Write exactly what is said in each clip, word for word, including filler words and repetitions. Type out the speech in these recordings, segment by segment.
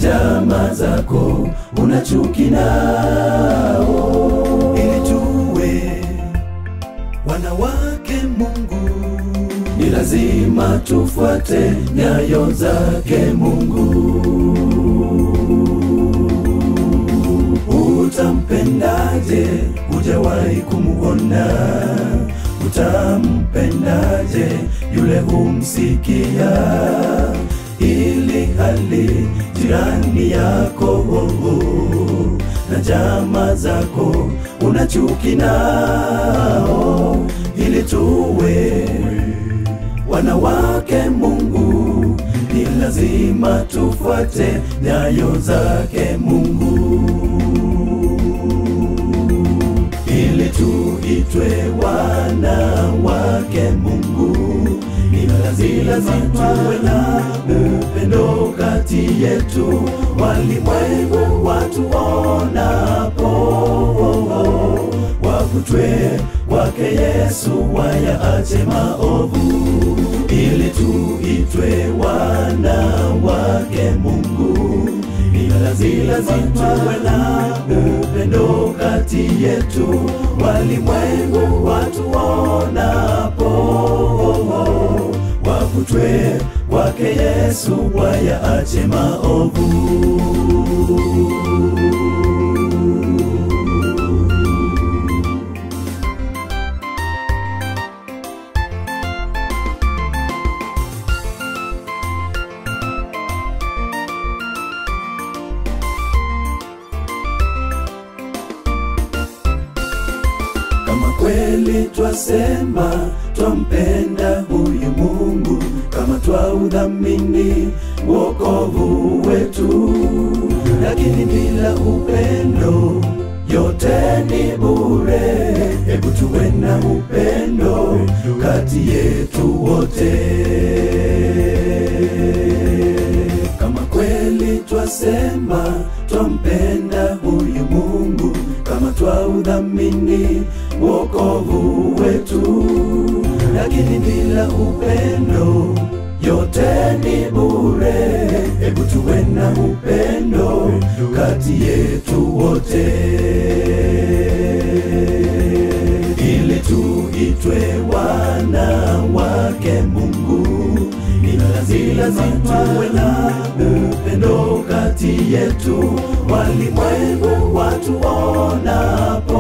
jamaa zako una chuki nao. Ili tuwe wanawake Mungu, ni lazima tufuate nyayo zake Mungu. Utampendaje hujawahi kumuona? Utampendaje yule humsikia? Ili hali jirani yako na jamaa zako una chuki nao. Ili tuwe wanawake Mungu, ni lazima tufuate nyayo zake Mungu. Ili tuitwe wanawake Mungu, ni lazima tuwe na upendo kati yetu. Walimwengu watuonapo wavutwe kwake Yesu, wayaache maovu. Ili tuitwe wanawake Mungu, ni lazima tuwe na upendo kati yetu. Walimwengu watuonapo wavutwe kwake Yesu, wayaache maovu. Kama kweli twasema twampenda huyu Mungu, kama twaudhamini wokovu wetu, lakini bila upendo yote ni bure. Hebu tuwe na upendo kati yetu wote. Kama kweli twasema twampenda huyu Mungu, kama twaudhamini wokovu wetu, lakini bila upendo yote ni bure. Hebu tuwe na upendo kati yetu wote. Ili tuitwe wanawake Mungu, ni lazima tuwe na upendo kati yetu. Walimwengu watuonapo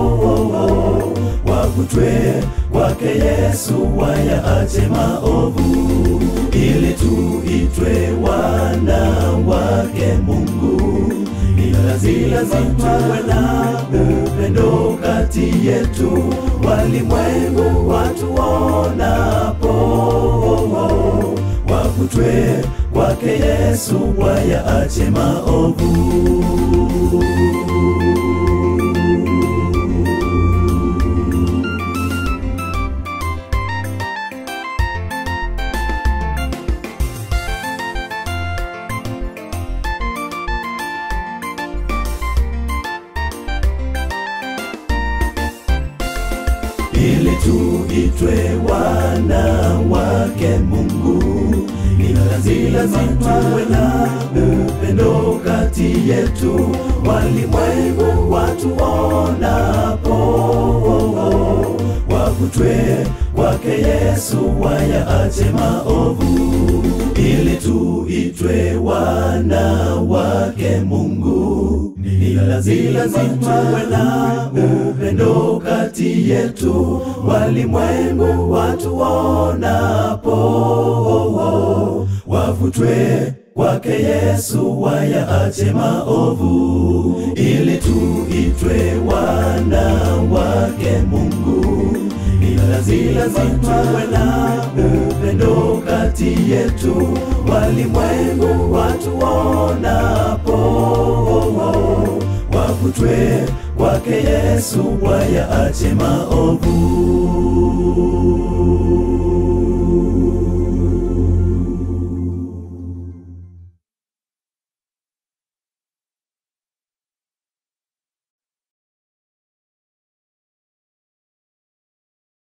wavutwe kwake Yesu, wayaache maovu. Ili tuitwe wanawake Mungu, ni lazima tuwe na upendo kati yetu. Walimwengu watuonapo wavutwe kwake Yesu, wayaache maovu. Ili tuitwe wanawake Mungu, ni lazima tuwe na upendo kati yetu. Walimwengu watuonapo wavutwe kwake Yesu, wayaache maovu. Ili tuitwe wanawake Mungu, ni lazima tuwe na upendo kati yetu. Walimwengu watuonapo wavutwe kwake Yesu, wayaache maovu. Ili tuitwe wanawake Mungu, ni lazima tuwe na upendo kati yetu. Walimwengu watuonapo wavutwe kwake Yesu, wayaache maovu.